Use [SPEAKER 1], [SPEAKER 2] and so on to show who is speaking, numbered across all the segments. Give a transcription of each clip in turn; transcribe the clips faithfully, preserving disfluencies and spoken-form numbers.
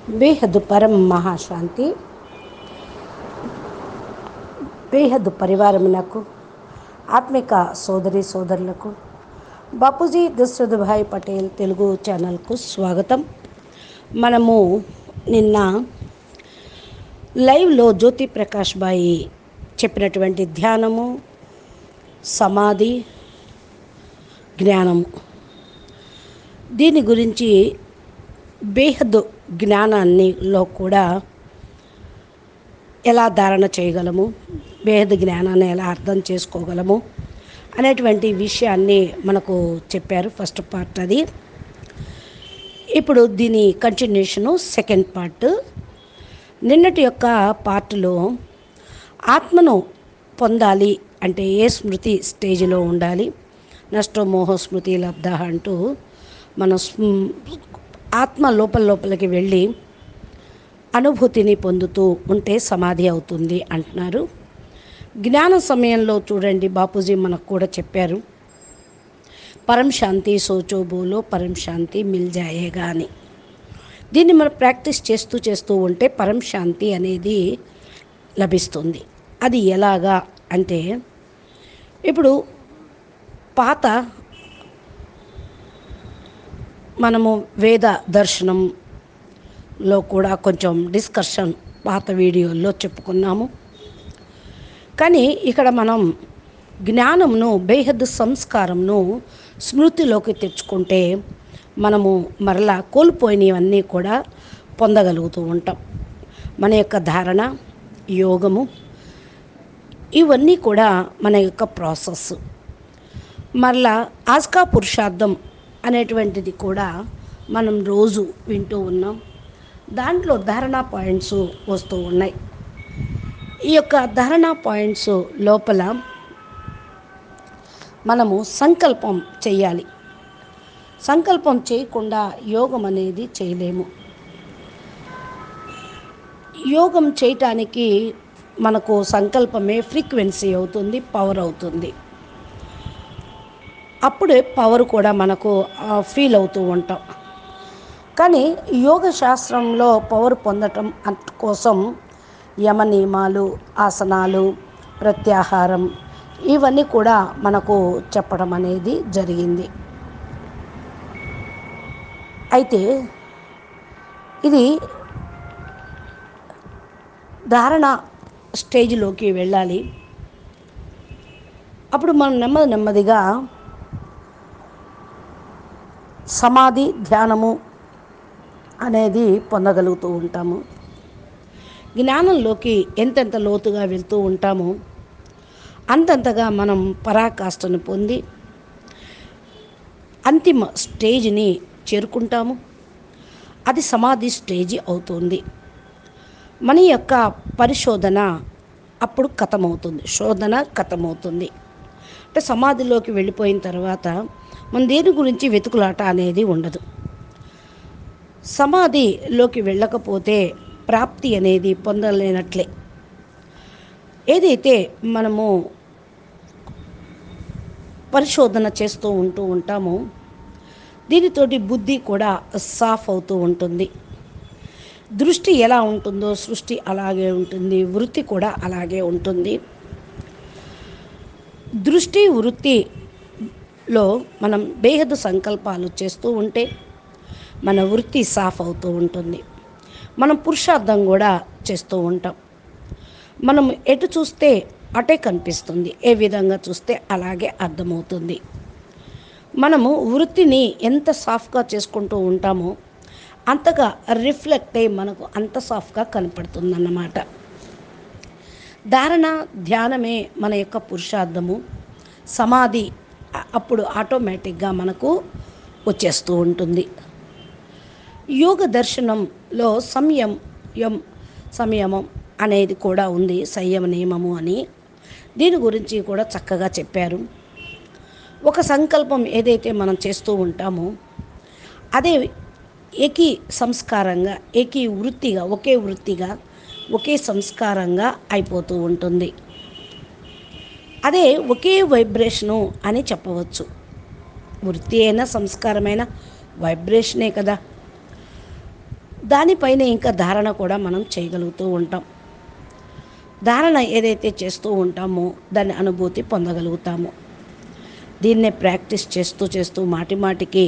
[SPEAKER 1] బేహద్దు పరం మహాశాంతి. బేహద్దు పరివారమునకు, ఆత్మిక సోదరి సోదరులకు బాపూజీ దశరథభాయ్ పటేల్ తెలుగు ఛానల్కు స్వాగతం. మనము నిన్న లైవ్లో జ్యోతి ప్రకాష్ బాయి చెప్పినటువంటి ధ్యానము, సమాధి, జ్ఞానము, దీని గురించి బేహద్దు జ్ఞానాన్నిలో కూడా ఎలా ధారణ చేయగలము, బేహద్దు జ్ఞానాన్ని ఎలా అర్థం చేసుకోగలము అనేటువంటి విషయాన్ని మనకు చెప్పారు. ఫస్ట్ పార్ట్ అది. ఇప్పుడు దీని కంటిన్యూషను సెకండ్ పార్ట్. నిన్నటి యొక్క పార్ట్లో ఆత్మను పొందాలి అంటే ఏ స్మృతి స్టేజ్లో ఉండాలి, నష్టో మోహ స్మృతి లబ్ధ అంటూ మన ఆత్మ లోపల లోపలికి వెళ్ళి అనుభూతిని పొందుతూ ఉంటే సమాధి అవుతుంది అంటున్నారు. జ్ఞాన సమయంలో చూడండి, బాపూజీ మనకు కూడా చెప్పారు, పరం శాంతి సోచో బోలో పరం శాంతి మిల్ జాయేగా అని. దీన్ని మనం ప్రాక్టీస్ చేస్తూ చేస్తూ ఉంటే పరం శాంతి అనేది లభిస్తుంది. అది ఎలాగా అంటే, ఇప్పుడు పాత మనము వేద దర్శనంలో కూడా కొంచెం డిస్కషన్ పాత వీడియోల్లో చెప్పుకున్నాము. కానీ ఇక్కడ మనం జ్ఞానంను, బేహద్దు సంస్కారంను స్మృతిలోకి తెచ్చుకుంటే మనము మరలా కోల్పోయినవన్నీ కూడా పొందగలుగుతూ ఉంటాం. మన యొక్క ధారణ, యోగము, ఇవన్నీ కూడా మన యొక్క ప్రాసెస్. మరలా ఆస్కా పురుషార్థం అనేటువంటిది కూడా మనం రోజు వింటూ ఉన్నాం. దాంట్లో ధారణా పాయింట్స్ వస్తూ ఉన్నాయి. ఈ యొక్క ధారణా పాయింట్స్ లోపల మనము సంకల్పం చేయాలి. సంకల్పం చేయకుండా యోగం అనేది చేయలేము. యోగం చేయటానికి మనకు సంకల్పమే ఫ్రీక్వెన్సీ అవుతుంది, పవర్ అవుతుంది. అప్పుడే పవర్ కూడా మనకు ఫీల్ అవుతూ ఉంటాం. కానీ యోగ శాస్త్రంలో పవర్ పొందటం కోసం యమ నియమాలు, ఆసనాలు, ప్రత్యాహారం, ఇవన్నీ కూడా మనకు చెప్పడం అనేది జరిగింది. అయితే ఇది ధారణ స్టేజ్లోకి వెళ్ళాలి. అప్పుడు మనం నెమ్మది నెమ్మదిగా సమాధి, ధ్యానము అనేది పొందగలుగుతూ ఉంటాము. జ్ఞానంలోకి ఎంతెంత లోతుగా వెళ్తూ ఉంటామో అంతంతగా మనం పరాకాష్ఠను పొంది అంతిమ స్టేజ్ని చేరుకుంటాము. అది సమాధి స్టేజ్ అవుతుంది. మన యొక్క పరిశోధన అప్పుడు కథమవుతుంది, శోధన కథమవుతుంది. అంటే సమాధిలోకి వెళ్ళిపోయిన తర్వాత మన దేని గురించి వెతుకులాట అనేది ఉండదు. సమాధిలోకి వెళ్ళకపోతే ప్రాప్తి అనేది పొందలేనట్లే. ఏదైతే మనము పరిశోధన చేస్తూ ఉంటూ ఉంటామో దీనితోటి బుద్ధి కూడా సాఫ్ అవుతూ ఉంటుంది. దృష్టి ఎలా ఉంటుందో సృష్టి అలాగే ఉంటుంది, వృత్తి కూడా అలాగే ఉంటుంది. దృష్టి వృత్తిలో మనం బేహద్దు సంకల్పాలు చేస్తూ ఉంటే మన వృత్తి సాఫ్ అవుతూ ఉంటుంది. మనం పురుషార్థం కూడా చేస్తూ ఉంటాం. మనం ఎటు చూస్తే అటే కనిపిస్తుంది, ఏ విధంగా చూస్తే అలాగే అర్థమవుతుంది. మనము వృత్తిని ఎంత సాఫ్గా చేసుకుంటూ ఉంటామో అంతగా రిఫ్లెక్ట్ అయ్యి మనకు అంత సాఫ్గా కనపడుతుందన్నమాట. ధారణ, ధ్యానమే మన యొక్క పురుషార్థము. సమాధి అప్పుడు ఆటోమేటిక్గా మనకు వచ్చేస్తూ ఉంటుంది. యోగ దర్శనంలో సంయమం సంయమం అనేది కూడా ఉంది, సంయమ నియమము అని. దీని గురించి కూడా చక్కగా చెప్పారు. ఒక సంకల్పం ఏదైతే మనం చేస్తూ ఉంటామో అదే ఏకీ సంస్కారంగా, ఏకీ వృత్తిగా, ఒకే వృత్తిగా, ఒకే సంస్కారంగా అయిపోతూ ఉంటుంది. అదే ఒకే వైబ్రేషను అని చెప్పవచ్చు. వృత్తి అయినా సంస్కారమైన వైబ్రేషనే కదా. దానిపైన ఇంకా ధారణ కూడా మనం చేయగలుగుతూ ఉంటాం. ధారణ ఏదైతే చేస్తూ ఉంటామో దాని అనుభూతి పొందగలుగుతాము. దీన్నే ప్రాక్టీస్ చేస్తూ చేస్తూ మాటి మాటికి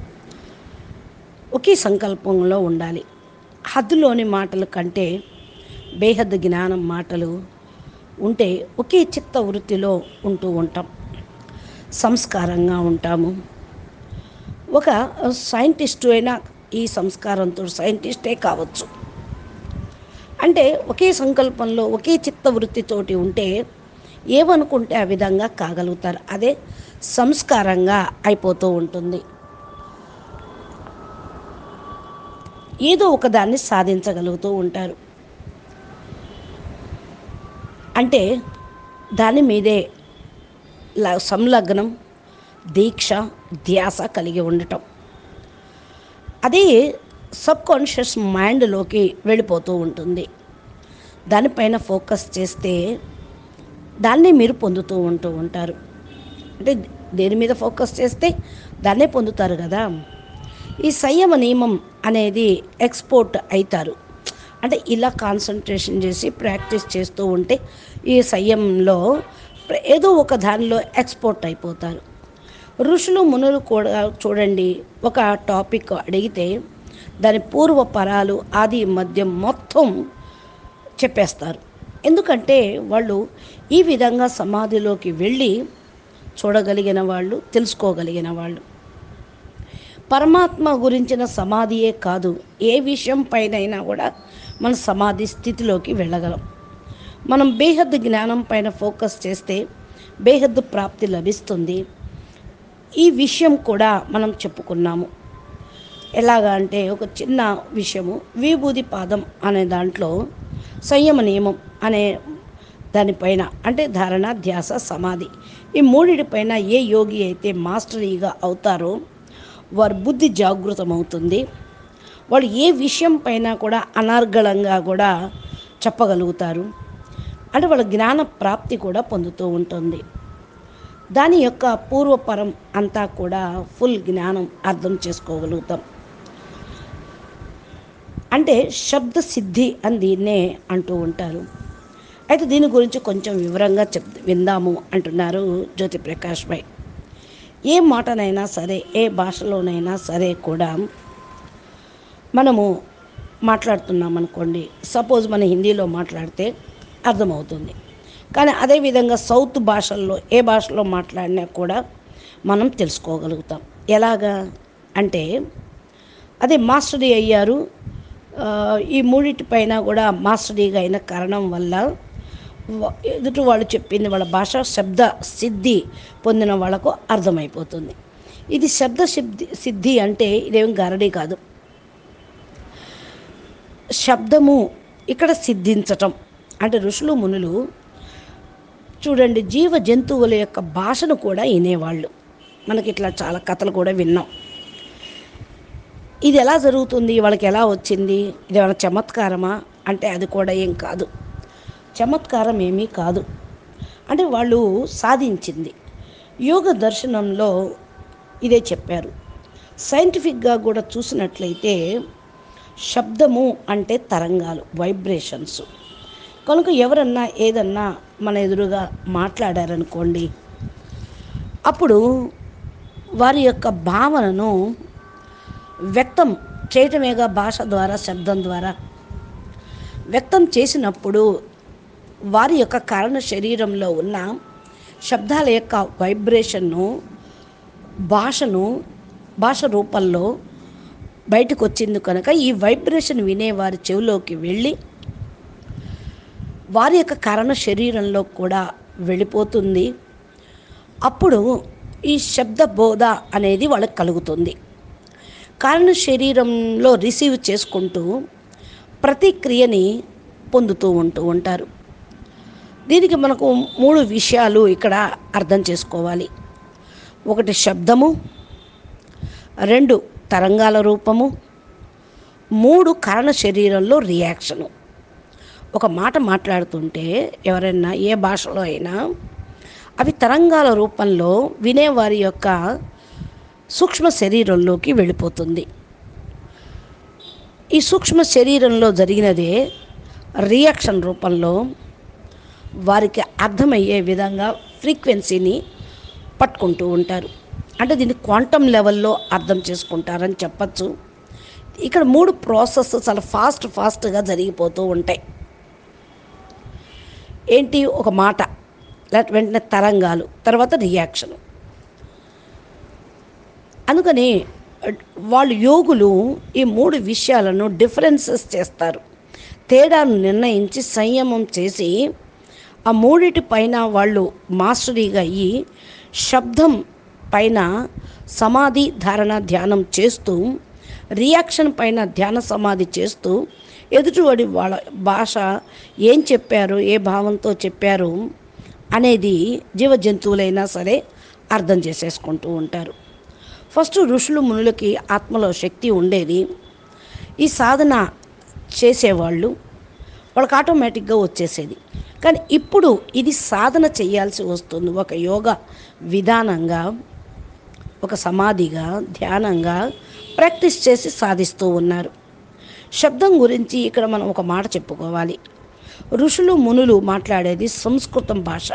[SPEAKER 1] ఒకే సంకల్పంలో ఉండాలి. హద్దులోని మాటల కంటే బేహద్దు జ్ఞానం మాటలు ఉంటే ఒకే చిత్త వృత్తిలో ఉంటూ ఉంటాం, సంస్కారంగా ఉంటాము. ఒక సైంటిస్టు అయినా ఈ సంస్కారంతో సైంటిస్టే కావచ్చు. అంటే ఒకే సంకల్పంలో ఒకే చిత్త వృత్తితోటి ఉంటే ఏమనుకుంటే ఆ విధంగా కాగలుగుతారు. అదే సంస్కారంగా అయిపోతూ ఉంటుంది. ఏదో ఒకదాన్ని సాధించగలుగుతూ ఉంటారు. అంటే దాని మీదే సంలగ్నం, దీక్ష, ధ్యాస కలిగి ఉండటం. అది సబ్ కాన్షియస్ మైండ్లోకి వెళ్ళిపోతూ ఉంటుంది. దానిపైన ఫోకస్ చేస్తే దాన్ని మీరు పొందుతూ ఉంటూ ఉంటారు. అంటే దేని మీద ఫోకస్ చేస్తే దాన్నే పొందుతారు కదా. ఈ సంయమ నియమం అనేది ఎక్స్పోర్ట్ అవుతారు. అంటే ఇలా కాన్సన్ట్రేషన్ చేసి ప్రాక్టీస్ చేస్తూ ఉంటే ఈ సంయమంలో ఏదో ఒక దానిలో ఎక్స్పోర్ట్ అయిపోతారు. ఋషులు మునులు కూడా చూడండి, ఒక టాపిక్ అడిగితే దాని పూర్వపరాలు ఆది మధ్యం మొత్తం చెప్పేస్తారు. ఎందుకంటే వాళ్ళు ఈ విధంగా సమాధిలోకి వెళ్ళి చూడగలిగిన వాళ్ళు, తెలుసుకోగలిగిన వాళ్ళు. పరమాత్మ గురించిన సమాధియే కాదు, ఏ విషయం పైనైనా కూడా మన సమాధి స్థితిలోకి వెళ్ళగలం. మనం బేహద్దు జ్ఞానం పైన ఫోకస్ చేస్తే బేహద్దు ప్రాప్తి లభిస్తుంది. ఈ విషయం కూడా మనం చెప్పుకున్నాము. ఎలాగా అంటే ఒక చిన్న విషయము, విభూది పాదం అనే దాంట్లో సంయమ నియమం అనే దానిపైన అంటే ధారణ, ధ్యాస, సమాధి, ఈ మూడిటిపైన ఏ యోగి అయితే మాస్టరీగా అవుతారో వారి బుద్ధి జాగృతమవుతుంది. వాళ్ళు ఏ విషయం పైన కూడా అనర్గళంగా కూడా చెప్పగలుగుతారు. అంటే వాళ్ళ జ్ఞాన ప్రాప్తి కూడా పొందుతూ ఉంటుంది. దాని యొక్క పూర్వపరం అంతా కూడా ఫుల్ జ్ఞానం అర్థం చేసుకోగలుగుతాం. అంటే శబ్ద సిద్ధి అని దీన్నే అంటూ ఉంటారు. అయితే దీని గురించి కొంచెం వివరంగా చెప్ విందాము అంటున్నారు జ్యోతి ప్రకాష్ భాయ్. ఏ మాటనైనా సరే, ఏ భాషలోనైనా సరే కూడా మనము మాట్లాడుతున్నాం అనుకోండి, సపోజ్ మన హిందీలో మాట్లాడితే అర్థమవుతుంది. కానీ అదేవిధంగా సౌత్ భాషల్లో ఏ భాషలో మాట్లాడినా కూడా మనం తెలుసుకోగలుగుతాం. ఎలాగా అంటే అదే మాస్టరీ అయ్యారు. ఈ మూడింటిపైన కూడా మాస్టరీగా అయిన కారణం వల్ల ఎదుటి వాళ్ళు చెప్పింది వాళ్ళ భాష శబ్ద సిద్ధి పొందిన వాళ్ళకు అర్థమైపోతుంది. ఇది శబ్ద సిద్ధి సిద్ధి అంటే ఇదేం గారడీ కాదు. శబ్దము ఇక్కడ సిద్ధించటం అంటే ఋషులు మునులు చూడండి జీవ జంతువుల యొక్క భాషను కూడా వినేవాళ్ళు. మనకి ఇట్లా చాలా కథలు కూడా విన్నాం. ఇది ఎలా జరుగుతుంది, వాళ్ళకి ఎలా వచ్చింది, ఇది ఏమైనా చమత్కారమా అంటే అది కూడా ఏం కాదు, చమత్కారం ఏమీ కాదు. అంటే వాళ్ళు సాధించింది. యోగ దర్శనంలో ఇదే చెప్పారు. సైంటిఫిక్గా కూడా చూసినట్లయితే శబ్దము అంటే తరంగాలు, వైబ్రేషన్స్. కనుక ఎవరన్నా ఏదన్నా మన ఎదురుగా మాట్లాడారనుకోండి, అప్పుడు వారి యొక్క భావనను వ్యక్తం చేయటమేగా భాష ద్వారా, శబ్దం ద్వారా వ్యక్తం చేసినప్పుడు వారి యొక్క కారణ శరీరంలో ఉన్న శబ్దాల యొక్క వైబ్రేషన్ను భాషను భాష రూపంలో బయటకు వచ్చింది. కనుక ఈ వైబ్రేషన్ వినే వారి చెవిలోకి వెళ్ళి వారి యొక్క కారణ శరీరంలో కూడా వెళ్ళిపోతుంది. అప్పుడు ఈ శబ్ద బోధ అనేది వాళ్ళకి కలుగుతుంది. కారణ శరీరంలో రిసీవ్ చేసుకుంటూ ప్రతిక్రియని పొందుతూ ఉంటూ ఉంటారు. దీనికి మనకు మూడు విషయాలు ఇక్కడ అర్థం చేసుకోవాలి. ఒకటి శబ్దము, రెండు తరంగాల రూపము, మూడు కారణ శరీరంలో రియాక్షను. ఒక మాట మాట్లాడుతుంటే ఎవరైనా ఏ భాషలో అయినా అవి తరంగాల రూపంలో వినేవారి యొక్క సూక్ష్మ శరీరంలోకి వెళ్ళిపోతుంది. ఈ సూక్ష్మ శరీరంలో జరిగినదే రియాక్షన్ రూపంలో వారికి అర్థమయ్యే విధంగా ఫ్రీక్వెన్సీని పట్టుకుంటూ ఉంటారు. అంటే దీన్ని క్వాంటమ్ లెవెల్లో అర్థం చేసుకుంటారని చెప్పచ్చు. ఇక్కడ మూడు ప్రాసెస్ చాలా ఫాస్ట్ ఫాస్ట్గా జరిగిపోతూ ఉంటాయి. ఏంటి, ఒక మాట, లేకపోతే వెంటనే తరంగాలు, తర్వాత రియాక్షన్. అందుకని వాళ్ళు యోగులు ఈ మూడు విషయాలను డిఫరెన్సెస్ చేస్తారు. తేడాను నిర్ణయించి సంయమం చేసి ఆ మూడిటి పైన వాళ్ళు మాస్టరీగా అయ్యి శబ్దం పైన సమాధి ధారణ ధ్యానం చేస్తూ, రియాక్షన్ పైన ధ్యాన సమాధి చేస్తూ, ఎదుటివాడి వాళ్ళ భాష ఏం చెప్పారు, ఏ భావంతో చెప్పారు అనేది జీవ జంతువులైనా సరే అర్థం చేసేసుకుంటూ ఉంటారు. ఫస్ట్ ఋషులు మునులకి ఆత్మలో శక్తి ఉండేది. ఈ సాధన చేసేవాళ్ళు వాళ్ళకి ఆటోమేటిక్గా వచ్చేసేది. కానీ ఇప్పుడు ఇది సాధన చేయాల్సి వస్తుంది. ఒక యోగా విధానంగా, ఒక సమాధిగా, ధ్యానంగా ప్రాక్టీస్ చేసి సాధిస్తూ ఉన్నారు. శబ్దం గురించి ఇక్కడ మనం ఒక మాట చెప్పుకోవాలి. ఋషులు మునులు మాట్లాడేది సంస్కృతం భాష.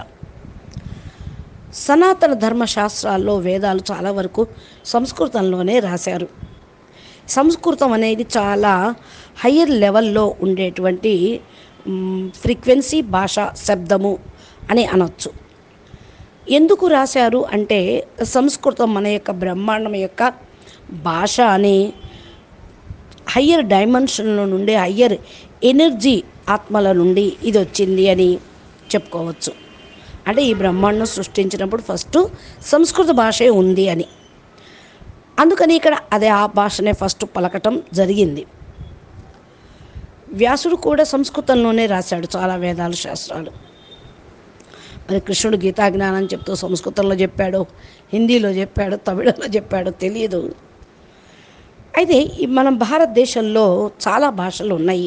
[SPEAKER 1] సనాతన ధర్మశాస్త్రాల్లో వేదాలు చాలా వరకు సంస్కృతంలోనే రాశారు. సంస్కృతం అనేది చాలా హయ్యర్ లెవెల్లో ఉండేటువంటి ఫ్రీక్వెన్సీ భాష, శబ్దము అని అనొచ్చు. ఎందుకు రాశారు అంటే సంస్కృతం మన యొక్క బ్రహ్మాండం యొక్క భాష అని, హయ్యర్ డైమెన్షన్లో నుండి, హయ్యర్ ఎనర్జీ ఆత్మల నుండి ఇది వచ్చింది అని చెప్పుకోవచ్చు. అంటే ఈ బ్రహ్మాండం సృష్టించినప్పుడు ఫస్ట్ సంస్కృత భాషే ఉంది అని. అందుకని ఇక్కడ అదే ఆ భాషనే ఫస్ట్ పలకటం జరిగింది. వ్యాసుడు కూడా సంస్కృతంలోనే రాశాడు చాలా వేదాలు, శాస్త్రాలు. మరి కృష్ణుడు గీతా జ్ఞానం చెప్తూ సంస్కృతంలో చెప్పాడు, హిందీలో చెప్పాడు, తమిళంలో చెప్పాడు తెలియదు. అయితే మన భారతదేశంలో చాలా భాషలు ఉన్నాయి.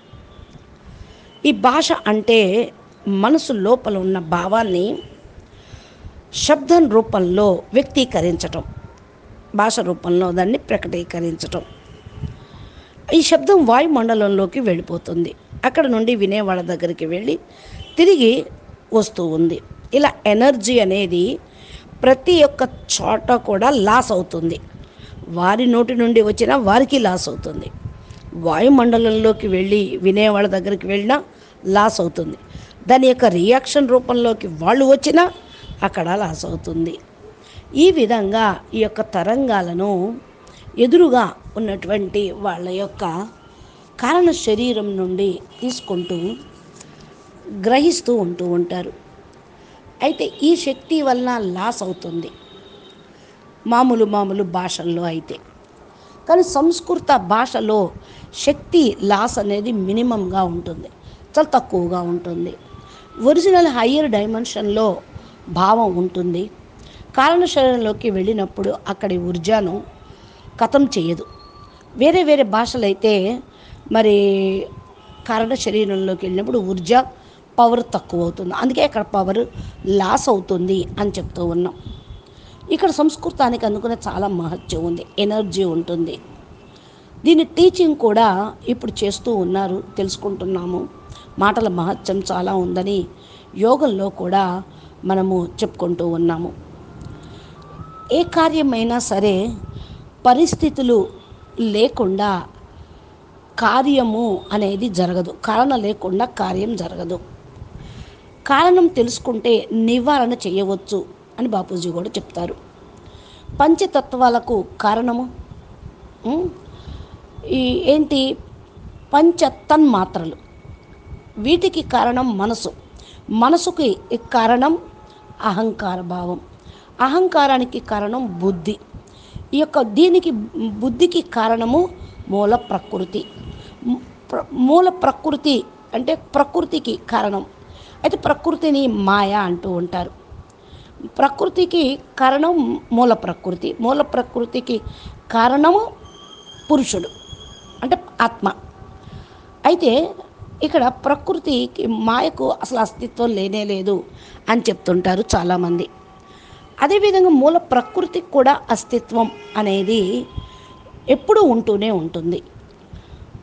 [SPEAKER 1] ఈ భాష అంటే మనసు లోపల ఉన్న భావాన్ని శబ్దం రూపంలో వ్యక్తీకరించటం, భాష రూపంలో దాన్ని ప్రకటీకరించటం. ఈ శబ్దం వాయుమండలంలోకి వెళ్ళిపోతుంది. అక్కడ నుండి వినేవాళ్ళ దగ్గరికి వెళ్ళి తిరిగి వస్తూ ఉంది. ఇలా ఎనర్జీ అనేది ప్రతి ఒక్క చోట కూడా లాస్ అవుతుంది. వారి నోటి నుండి వచ్చినా వారికి లాస్ అవుతుంది. వాయుమండలంలోకి వెళ్ళి వినేవాళ్ళ దగ్గరికి వెళ్ళినా లాస్ అవుతుంది. దాని యొక్క రియాక్షన్ రూపంలోకి వాళ్ళు వచ్చినా అక్కడ లాస్ అవుతుంది. ఈ విధంగా ఈ యొక్క తరంగాలను ఎదురుగా ఉన్నటువంటి వాళ్ళ యొక్క కారణ శరీరం నుండి తీసుకుంటూ గ్రహిస్తూ ఉంటూ ఉంటారు. అయితే ఈ శక్తి వలన లాస్ అవుతుంది మామూలు మామూలు భాషల్లో అయితే. కానీ సంస్కృత భాషలో శక్తి లాస్ అనేది మినిమంగా ఉంటుంది, చాలా తక్కువగా ఉంటుంది. ఒరిజినల్ హయ్యర్ డైమెన్షన్లో భావం ఉంటుంది. కారణ శరీరంలోకి వెళ్ళినప్పుడు అక్కడి ఊర్జాను ఖతం చేయదు. వేరే వేరే భాషలైతే మరి కారణ శరీరంలోకి వెళ్ళినప్పుడు ఊర్జా పవర్ తక్కువ అవుతుంది, అందుకే అక్కడ పవర్ లాస్ అవుతుంది అని చెప్తూ ఉన్నాం. ఇక్కడ సంస్కృతానికి అందుకునే చాలా మహత్యం ఉంది, ఎనర్జీ ఉంటుంది. దీని టీచింగ్ కూడా ఇప్పుడు చేస్తూ ఉన్నారు, తెలుసుకుంటున్నాము. మాటల మహత్యం చాలా ఉందని యోగంలో కూడా మనము చెప్పుకుంటూ ఉన్నాము. ఏ కార్యమైనా సరే పరిస్థితులు లేకుండా కార్యము అనేది జరగదు, కారణం లేకుండా కార్యం జరగదు. కారణం తెలుసుకుంటే నివారణ చేయవచ్చు అని బాపూజీ కూడా చెప్తారు. పంచతత్వాలకు కారణము ఈ ఏంటి, పంచ తన్మాత్రలు. వీటికి కారణం మనసు, మనసుకి కారణం అహంకార భావం, అహంకారానికి కారణం బుద్ధి. ఈ యొక్క దీనికి బుద్ధికి కారణము మూల ప్రకృతి. మూల ప్రకృతి అంటే ప్రకృతికి కారణం. అయితే ప్రకృతిని మాయ అంటూ ఉంటారు. ప్రకృతికి కారణం మూల ప్రకృతి, మూల ప్రకృతికి కారణము పురుషుడు అంటే ఆత్మ. అయితే ఇక్కడ ప్రకృతికి మాయకు అసలు అస్తిత్వం లేనే లేదు అని చెప్తుంటారు చాలామంది. అదేవిధంగా మూల ప్రకృతికి కూడా అస్తిత్వం అనేది ఎప్పుడూ ఉంటూనే ఉంటుంది.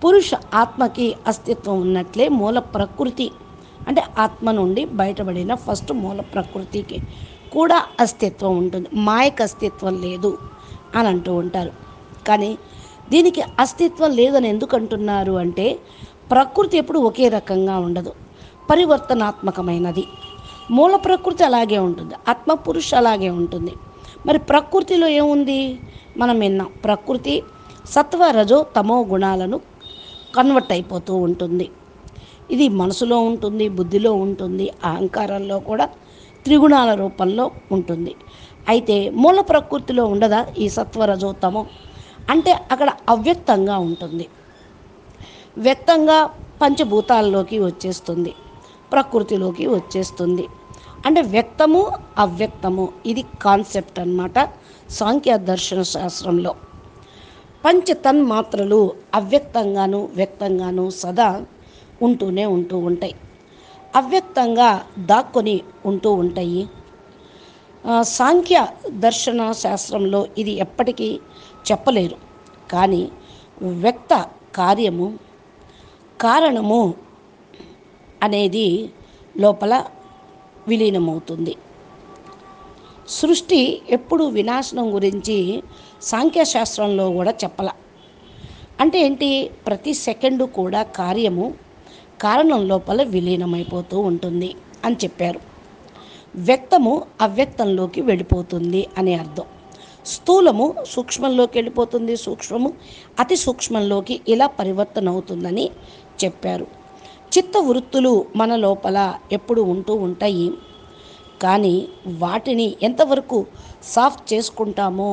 [SPEAKER 1] పురుష ఆత్మకి అస్తిత్వం ఉన్నట్లే మూల ప్రకృతి అంటే ఆత్మ నుండి బయటపడిన ఫస్ట్ మూల ప్రకృతికి కూడా అస్తిత్వం ఉంటుంది. మాయకు అస్తిత్వం లేదు అని అంటూ ఉంటారు. కానీ దీనికి అస్తిత్వం లేదని ఎందుకు అంటున్నారు అంటే, ప్రకృతి ఎప్పుడు ఒకే రకంగా ఉండదు, పరివర్తనాత్మకమైనది. మూల ప్రకృతి అలాగే ఉంటుంది, ఆత్మ పురుష అలాగే ఉంటుంది. మరి ప్రకృతిలో ఏముంది? మనం విన్నాం, ప్రకృతి సత్వ రజో తమో గుణాలను కన్వర్ట్ అయిపోతూ ఉంటుంది. ఇది మనసులో ఉంటుంది, బుద్ధిలో ఉంటుంది, అహంకారంలో కూడా త్రిగుణాల రూపంలో ఉంటుంది. అయితే మూల ప్రకృతిలో ఉండదా ఈ సత్వరజోతమో? అంటే అక్కడ అవ్యక్తంగా ఉంటుంది. వ్యక్తంగా పంచభూతాల్లోకి వచ్చేస్తుంది, ప్రకృతిలోకి వచ్చేస్తుంది. అంటే వ్యక్తము అవ్యక్తము ఇది కాన్సెప్ట్ అన్నమాట సాంఖ్య దర్శన శాస్త్రంలో. పంచతన్మాత్రలు అవ్యక్తంగాను వ్యక్తంగాను సదా ఉంటూనే ఉంటూ ఉంటాయి, అవ్యక్తంగా దాక్కొని ఉంటూ ఉంటాయి. సాంఖ్య దర్శన శాస్త్రంలో ఇది ఎప్పటికీ చెప్పలేరు. కానీ వ్యక్త కార్యము కారణము అనేది లోపల విలీనమవుతుంది. సృష్టి ఎప్పుడు వినాశనం గురించి సాంఖ్యశాస్త్రంలో కూడా చెప్పాల. అంటే ఏంటి? ప్రతి సెకండు కూడా కార్యము కారణం లోపల విలీనమైపోతూ ఉంటుంది అని చెప్పారు. వ్యక్తము అవ్యక్తంలోకి వెళ్ళిపోతుంది అని అర్థం. స్థూలము సూక్ష్మంలోకి వెళ్ళిపోతుంది, సూక్ష్మము అతి సూక్ష్మంలోకి ఇలా పరివర్తన అవుతుందని చెప్పారు. చిత్త వృత్తులు మన లోపల ఎప్పుడు ఉంటూ ఉంటాయి. కానీ వాటిని ఎంతవరకు సాఫ్ చేసుకుంటామో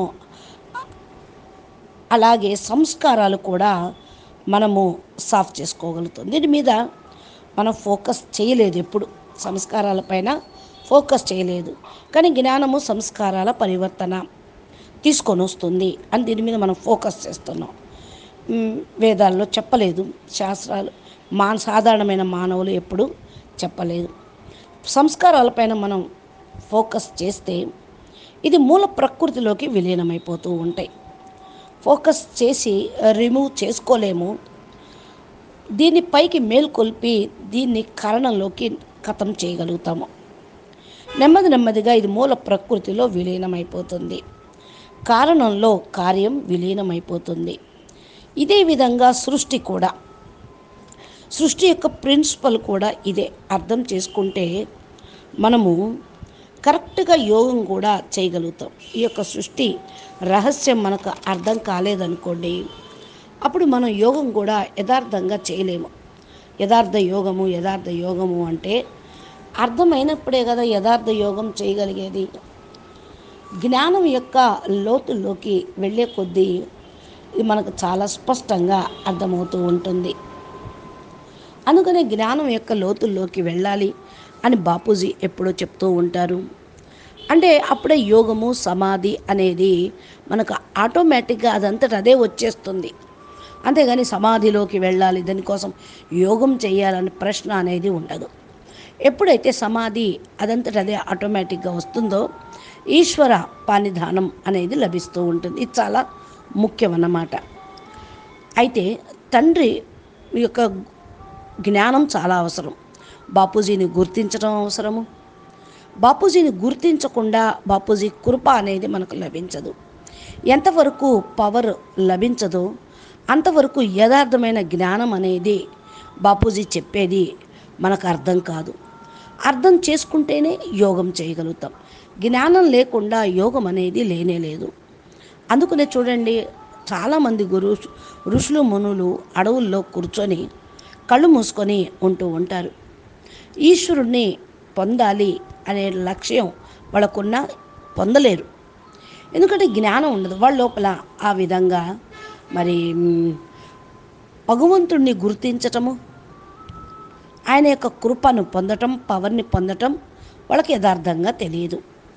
[SPEAKER 1] అలాగే సంస్కారాలు కూడా మనము సాఫ్ చేసుకోగలుగుతాం. దీని మీద మనం ఫోకస్ చేయలేదు, ఎప్పుడు సంస్కారాలపైన ఫోకస్ చేయలేదు. కానీ జ్ఞానము సంస్కారాల పరివర్తన తీసుకొని వస్తుంది అని దీని మీద మనం ఫోకస్ చేస్తున్నాం. వేదాల్లో చెప్పలేదు, శాస్త్రాలు మా సాధారణమైన మానవులు ఎప్పుడు చెప్పలేదు. సంస్కారాలపైన మనం ఫోకస్ చేస్తే ఇది మూల ప్రకృతిలోకి విలీనమైపోతూ ఉంటాయి. ఫోకస్ చేసి రిమూవ్ చేసుకోలేము. దీన్ని పైకి మేల్కొల్పి దీన్ని కారణంలోకి ఖతం చేయగలుగుతాము. నెమ్మది నెమ్మదిగా ఇది మూల ప్రకృతిలో విలీనమైపోతుంది, కారణంలో కార్యం విలీనమైపోతుంది. ఇదే విధంగా సృష్టి కూడా, సృష్టి యొక్క ప్రిన్సిపల్ కూడా ఇదే. అర్థం చేసుకుంటే మనము కరెక్ట్గా యోగం కూడా చేయగలుగుతాం. ఈ యొక్క సృష్టి రహస్యం మనకు అర్థం కాలేదనుకోండి, అప్పుడు మనం యోగం కూడా యథార్థంగా చేయలేము. యథార్థ యోగము యథార్థ యోగము అంటే అర్థమైనప్పుడే కదా యథార్థ యోగం చేయగలిగేది. జ్ఞానం యొక్క లోతుల్లోకి వెళ్ళే కొద్దీ ఇది మనకు చాలా స్పష్టంగా అర్థమవుతూ ఉంటుంది. అందుకనే జ్ఞానం యొక్క లోతుల్లోకి వెళ్ళాలి అని బాపూజీ ఎప్పుడూ చెప్తూ ఉంటారు. అంటే అప్పుడే యోగము సమాధి అనేది మనకు ఆటోమేటిక్గా అదంతట అదే వచ్చేస్తుంది. అంతేగాని సమాధిలోకి వెళ్ళాలి, దానికోసం యోగం చేయాలనే ప్రశ్న అనేది ఉండదు. ఎప్పుడైతే సమాధి అదంతట అదే ఆటోమేటిక్గా వస్తుందో ఈశ్వర పానిధానం అనేది లభిస్తూ ఉంటుంది. ఇది చాలా ముఖ్యమన్నమాట. అయితే తండ్రి యొక్క జ్ఞానం చాలా అవసరం. బాపూజీని గుర్తించడం అవసరము. బాపూజీని గుర్తించకుండా బాపూజీ కృప అనేది మనకు లభించదు. ఎంతవరకు పవర్ లభించదో అంతవరకు యథార్థమైన జ్ఞానం అనేది బాపూజీ చెప్పేది మనకు అర్థం కాదు. అర్థం చేసుకుంటేనే యోగం చేయగలుగుతాం. జ్ఞానం లేకుండా యోగం అనేది లేనే లేదు. అందుకనే చూడండి, చాలామంది గురు ఋషులు మునులు అడవుల్లో కూర్చొని కళ్ళు మూసుకొని ఉంటూ ఉంటారు. ఈశ్వరుణ్ణి పొందాలి అనే లక్ష్యం వాళ్ళకున్న పొందలేరు. ఎందుకంటే జ్ఞానం ఉండదు వాళ్ళ లోపల. ఆ విధంగా మరి భగవంతుణ్ణి గుర్తించటము, ఆయన యొక్క కృపను పొందటం, పవర్ని పొందటం వాళ్ళకి యథార్థంగా తెలియదు.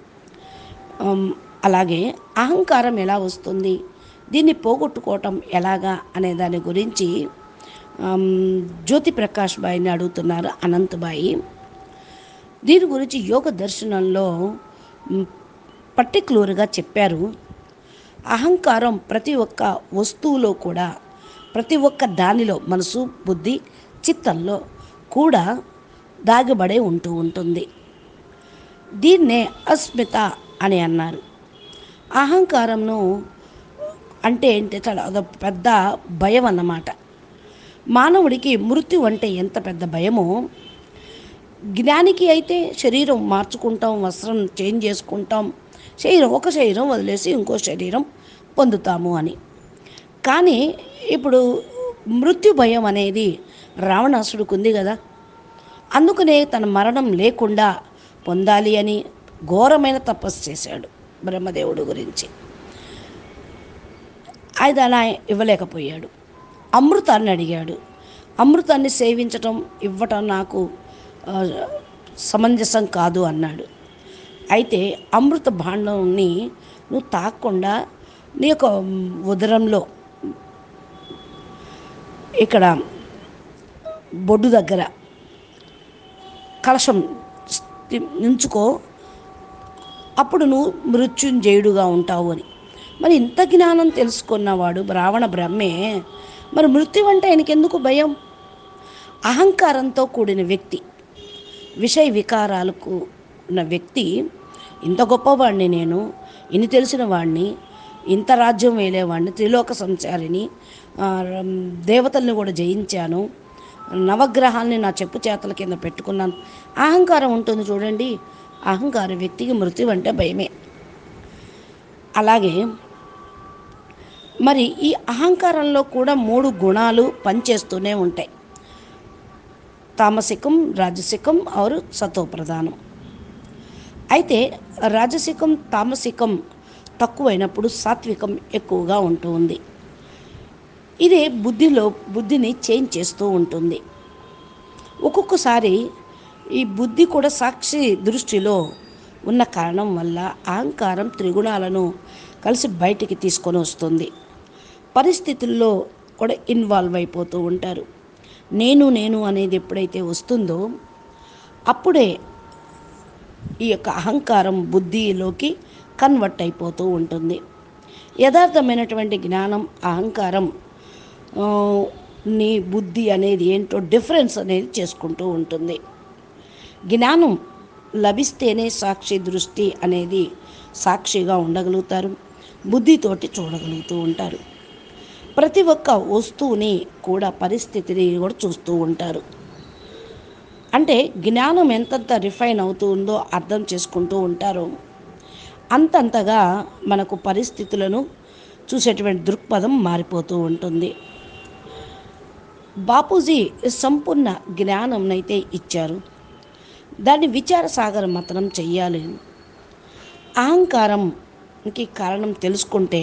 [SPEAKER 1] అలాగే అహంకారం ఎలా వస్తుంది, దీన్ని పోగొట్టుకోవటం ఎలాగా అనే దాని గురించి జ్యోతి ప్రకాష్ బాయిని అడుగుతున్నారు అనంతబాయి. దీని గురించి యోగ దర్శనంలో పర్టిక్యులర్గా చెప్పారు. అహంకారం ప్రతి ఒక్క వస్తువులో కూడా ప్రతి ఒక్క దానిలో మనసు, బుద్ధి, చిత్తంలో కూడా దాగిబడే ఉంటూ ఉంటుంది. దీన్నే అస్మిత అని అన్నారు. అహంకారంను అంటే ఏంటి? చాలా పెద్ద భయం అన్నమాట. మానవుడికి మృత్యు అంటే ఎంత పెద్ద భయమో, జ్ఞానికి అయితే శరీరం మార్చుకుంటాం, వస్త్రం చేంజ్ చేసుకుంటాం, శరీరం ఒక శరీరం వదిలేసి ఇంకో శరీరం పొందుతాము అని. కానీ ఇప్పుడు మృత్యు భయం అనేది రావణాసుడికి ఉంది కదా. అందుకనే తన మరణం లేకుండా పొందాలి అని ఘోరమైన తపస్సు చేశాడు బ్రహ్మదేవుడు గురించి. అది అలా ఇవ్వలేకపోయాడు. అమృతాన్ని అడిగాడు. అమృతాన్ని సేవించటం, ఇవ్వటం నాకు సమంజసం కాదు అన్నాడు. అయితే అమృత భాండాన్ని నువ్వు తాకకుండా నీ యొక్క ఉదరంలో ఇక్కడ బొడ్డు దగ్గర కలశం ఉంచుకో, అప్పుడు నువ్వు మృత్యుంజయుడుగా ఉంటావు అని. మరి ఇంత జ్ఞానం తెలుసుకున్నవాడు రావణ బ్రహ్మే, మరి మృత్యు అంటే ఆయనకెందుకు భయం? అహంకారంతో కూడిన వ్యక్తి, విషయ వికారాలకు ఉన్న వ్యక్తి, ఇంత గొప్పవాడిని నేను, ఇన్ని తెలిసిన వాడిని, ఇంత రాజ్యం వేలేవాడిని, త్రిలోక సంచారిని, దేవతల్ని కూడా జయించాను, నవగ్రహాల్ని నా చెప్పు చేతల కింద పెట్టుకున్నాను, అహంకారం ఉంటుంది చూడండి. అహంకార వ్యక్తికి మృత్యు అంటే భయమే. అలాగే మరి ఈ అహంకారంలో కూడా మూడు గుణాలు పనిచేస్తూనే ఉంటాయి. తామసికం, రాజసికం ఆరు సతోప్రధానం. అయితే రాజసికం, తామసికం తక్కువైనప్పుడు సాత్వికం ఎక్కువగా ఉంటూ ఉంది. ఇదే బుద్ధిలో బుద్ధిని చేంజ్ చేస్తూ ఉంటుంది. ఒక్కొక్కసారి ఈ బుద్ధి కూడా సాక్షి దృష్టిలో ఉన్న కారణం వల్ల అహంకారం త్రిగుణాలను కలిసి బయటికి తీసుకొని వస్తుంది. పరిస్థితుల్లో కూడా ఇన్వాల్వ్ అయిపోతూ ఉంటారు. నేను నేను అనేది ఎప్పుడైతే వస్తుందో అప్పుడే ఈ యొక్క అహంకారం బుద్ధిలోకి కన్వర్ట్ అయిపోతూ ఉంటుంది. యథార్థమైనటువంటి జ్ఞానం అహంకారం నీ బుద్ధి అనేది ఏంటో డిఫరెన్స్ అనేది చేసుకుంటూ ఉంటుంది. జ్ఞానం లభిస్తేనే సాక్షి దృష్టి అనేది సాక్షిగా ఉండగలుగుతారు, బుద్ధితోటి చూడగలుగుతూ ఉంటారు. ప్రతి ఒక్క వస్తువుని కూడా పరిస్థితిని కూడా చూస్తూ ఉంటారు. అంటే జ్ఞానం ఎంతంత రిఫైన్ అవుతుందో అర్థం చేసుకుంటూ ఉంటారో అంతంతగా మనకు పరిస్థితులను చూసేటువంటి దృక్పథం మారిపోతూ ఉంటుంది. బాపూజీ సంపూర్ణ జ్ఞానంనైతే ఇచ్చారు, దాన్ని విచార సాగర మతనం చెయ్యాలి. అహంకారంకి కారణం తెలుసుకుంటే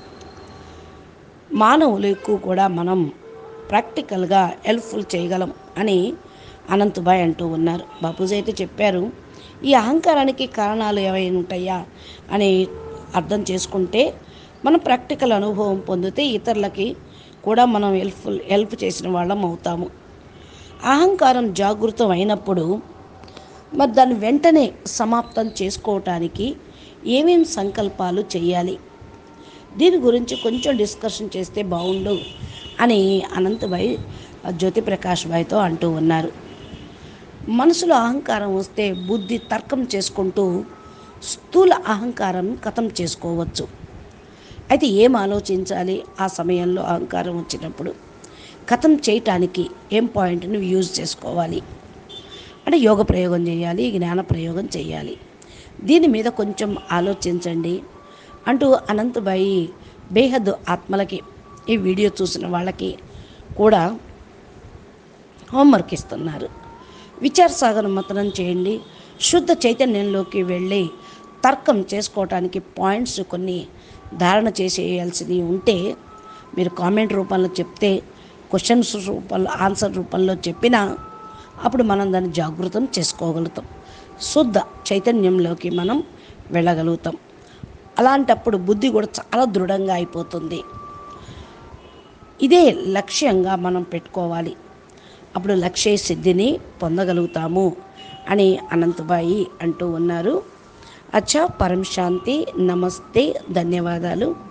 [SPEAKER 1] మానవులకు కూడా మనం ప్రాక్టికల్గా హెల్ప్ఫుల్ చేయగలం అని అనంతభాయ్ అంటూ ఉన్నారు. బాపూజీ అయితే చెప్పారు, ఈ అహంకారానికి కారణాలు ఏమైనా ఉంటాయా అని అర్థం చేసుకుంటే మనం ప్రాక్టికల్ అనుభవం పొందితే ఇతరులకి కూడా మనం హెల్ప్ఫుల్ హెల్ప్ చేసిన వాళ్ళం అవుతాము. అహంకారం జాగృతం అయినప్పుడు మరి దాన్ని వెంటనే సమాప్తం చేసుకోవటానికి ఏమేం సంకల్పాలు చేయాలి, దీని గురించి కొంచెం డిస్కషన్ చేస్తే బాగుండు అని అనంతభాయ్ జ్యోతిప్రకాష్ భాయ్తో అంటూ ఉన్నారు. మనసులో అహంకారం వస్తే బుద్ధి తర్కం చేసుకుంటూ స్థూల అహంకారం ఖతం చేసుకోవచ్చు. అయితే ఏం ఆలోచించాలి ఆ సమయంలో అహంకారం వచ్చినప్పుడు? ఖతం చేయటానికి ఏం పాయింట్ని యూజ్ చేసుకోవాలి అంటే యోగ ప్రయోగం చేయాలి, జ్ఞాన ప్రయోగం చేయాలి. దీని మీద కొంచెం ఆలోచించండి అంటూ అనంతభాయ్ బేహద్ ఆత్మలకి, ఈ వీడియో చూసిన వాళ్ళకి కూడా హోంవర్క్ ఇస్తున్నారు. విచార సాగర మతనం చేయండి. శుద్ధ చైతన్యంలోకి వెళ్ళి తర్కం చేసుకోవటానికి పాయింట్స్ కొన్ని ధారణ చేసేయాల్సినవి ఉంటే మీరు కామెంట్ రూపంలో చెప్తే, క్వశ్చన్స్ రూపంలో ఆన్సర్ రూపంలో చెప్పినా అప్పుడు మనం దాన్ని జాగృతం చేసుకోగలుగుతాం, శుద్ధ చైతన్యంలోకి మనం వెళ్ళగలుగుతాం. అలాంటప్పుడు బుద్ధి కూడా చాలా దృఢంగా అయిపోతుంది. ఇదే లక్ష్యంగా మనం పెట్టుకోవాలి, అప్పుడు లక్ష్య సిద్ధిని పొందగలుగుతాము అని అనంతభాయ్ అంటూ ఉన్నారు. అచ్చా, పరం శాంతి, నమస్తే, ధన్యవాదాలు.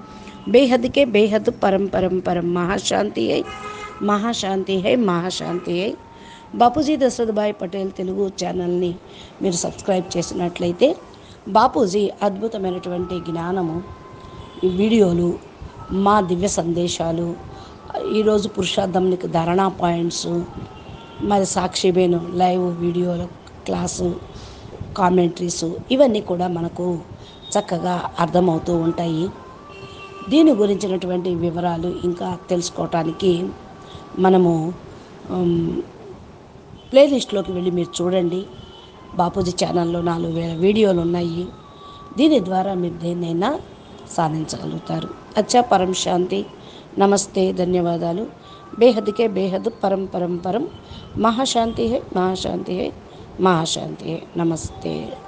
[SPEAKER 1] बेहद के बेहद परम परम परम महाशांति है महाशांति है महाशांति है బాపూజీ దశరథభాయ్ పటేల్ తెలుగు ఛానల్ని మీరు సబ్స్క్రైబ్ చేసినట్లయితే బాపూజీ అద్భుతమైనటువంటి జ్ఞానము ఈ వీడియోలు మా దివ్య సందేశాలు ఈరోజు పురుషార్థంకి ధారణా పాయింట్స్ మరి సాక్షిబేను లైవ్ వీడియోల క్లాసు కామెంటరీసు ఇవన్నీ కూడా మనకు చక్కగా అర్థమవుతూ ఉంటాయి. దీని గురించినటువంటి వివరాలు ఇంకా తెలుసుకోవటానికి మనము ప్లేలిస్ట్లోకి వెళ్ళి మీరు చూడండి. బాపూజీ ఛానల్లో నాలుగు వేల వీడియోలు ఉన్నాయి. దీని ద్వారా మీరు దేన్నైనా సాధించగలుగుతారు. అచ్చా పరం శాంతి. నమస్తే, ధన్యవాదాలు. బేహద్కే బేహద్ పరం పరం పరం మహాశాంతి హై మహాశాంతి హై మహాశాంతి హై. నమస్తే.